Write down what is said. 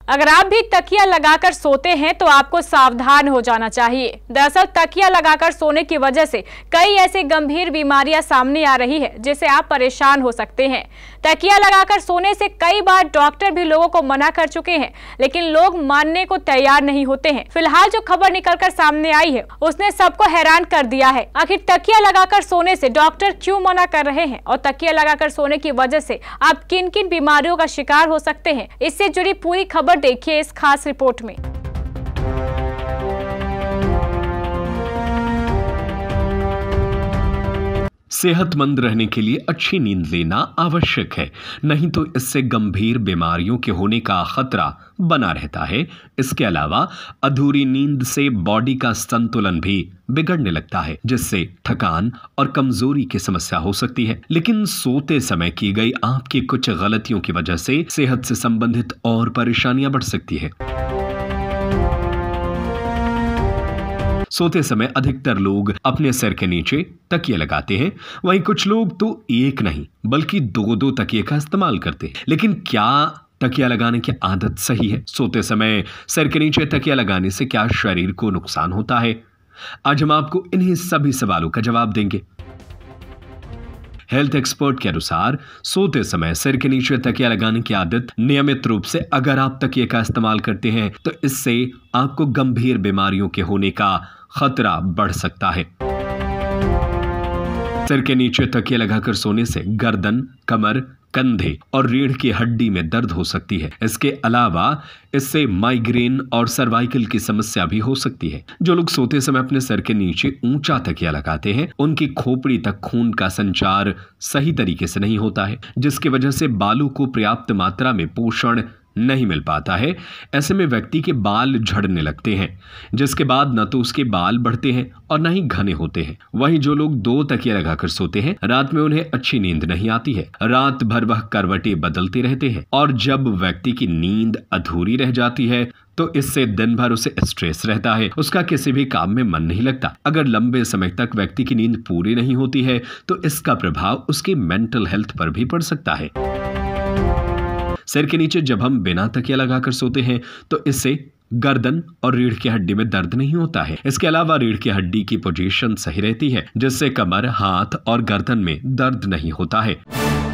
अगर आप भी तकिया लगाकर सोते हैं तो आपको सावधान हो जाना चाहिए। दरअसल तकिया लगाकर सोने की वजह से कई ऐसी गंभीर बीमारियां सामने आ रही है जिससे आप परेशान हो सकते हैं। तकिया लगाकर सोने से कई बार डॉक्टर भी लोगों को मना कर चुके हैं, लेकिन लोग मानने को तैयार नहीं होते हैं। फिलहाल जो खबर निकलकर सामने आई है उसने सबको हैरान कर दिया है। आखिर तकिया लगाकर सोने से डॉक्टर क्यों मना कर रहे हैं और तकिया लगाकर सोने की वजह से आप किन किन बीमारियों का शिकार हो सकते हैं, इससे जुड़ी पूरी खबर देखिए इस खास रिपोर्ट में। सेहतमंद रहने के लिए अच्छी नींद लेना आवश्यक है, नहीं तो इससे गंभीर बीमारियों के होने का खतरा बना रहता है। इसके अलावा अधूरी नींद से बॉडी का संतुलन भी बिगड़ने लगता है, जिससे थकान और कमजोरी की समस्या हो सकती है। लेकिन सोते समय की गई आपकी कुछ गलतियों की वजह से सेहत से संबंधित और परेशानियां बढ़ सकती है। सोते समय अधिकतर लोग अपने सिर के नीचे तकिए लगाते हैं, वहीं कुछ लोग तो एक नहीं बल्कि दो तकिए का इस्तेमाल करते हैं। लेकिन क्या तकिया लगाने की आदत सही है? सोते समय सिर के नीचे तकिया लगाने से क्या शरीर को नुकसान होता है? आज हम आपको इन्हीं सभी सवालों का जवाब देंगे। हेल्थ एक्सपर्ट के अनुसार सोते समय सिर के नीचे तकिया लगाने की आदत नियमित रूप से अगर आप तकिए का इस्तेमाल करते हैं तो इससे आपको गंभीर बीमारियों के होने का खतरा बढ़ सकता है। सिर के नीचे तकिया लगाकर सोने से गर्दन, कमर, कंधे और रीढ़ की हड्डी में दर्द हो सकती है। इसके अलावा इससे माइग्रेन और सर्वाइकल की समस्या भी हो सकती है। जो लोग सोते समय अपने सर के नीचे ऊंचा तकिया लगाते हैं उनकी खोपड़ी तक खून का संचार सही तरीके से नहीं होता है, जिसकी वजह से बालों को पर्याप्त मात्रा में पोषण नहीं मिल पाता है। ऐसे में व्यक्ति के बाल झड़ने लगते हैं, जिसके बाद न तो उसके बाल बढ़ते हैं और न ही घने होते हैं। वहीं जो लोग दो तकिया लगाकर सोते हैं रात में उन्हें अच्छी नींद नहीं आती है। रात भर वह करवटें बदलते रहते हैं और जब व्यक्ति की नींद अधूरी रह जाती है तो इससे दिन भर उसे स्ट्रेस रहता है, उसका किसी भी काम में मन नहीं लगता। अगर लंबे समय तक व्यक्ति की नींद पूरी नहीं होती है तो इसका प्रभाव उसकी मेंटल हेल्थ पर भी पड़ सकता है। सिर के नीचे जब हम बिना तकिया लगाकर सोते हैं तो इससे गर्दन और रीढ़ की हड्डी में दर्द नहीं होता है। इसके अलावा रीढ़ की हड्डी की पोजीशन सही रहती है, जिससे कमर, हाथ और गर्दन में दर्द नहीं होता है।